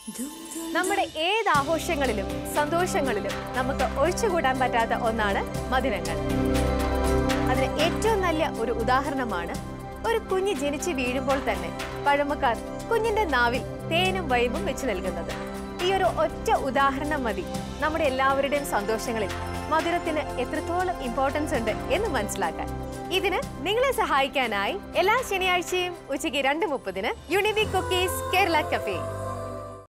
നമ്മുടെ ഏത് ആഘോഷങ്ങളിലും സന്തോഷങ്ങളിലും നമുക്ക് ഒഴിച്ചുകൂടാൻ പറ്റാത്ത ഒന്നാണ് മധുരങ്ങൾ. അതിന് ഏറ്റവും നല്ല ഒരു ഉദാഹരണമാണ് ഒരു കുഞ്ഞ് ജനിച്ച് വീഴുമ്പോൾ തന്നെ പഴമക്കാർ കുഞ്ഞിന്റെ നാവിൽ തേനും വൈബും വെച്ച് നൽകുന്നത്. ഈ ഒരു ഒറ്റ ഉദാഹരണം മതി നമ്മുടെ എല്ലാവരുടെയും സന്തോഷങ്ങളിൽ മധുരത്തിന് എത്രത്തോളം ഇമ്പോർട്ടൻസ് ഉണ്ട് എന്ന് മനസ്സിലാക്കാൻ. ഇതിന് നിങ്ങളെ സഹായിക്കാനായി എല്ലാ ശനിയാഴ്ചയും ഉച്ചയ്ക്ക് 2:30 യുണിബി കുക്കീസ് കേരള കഫേ.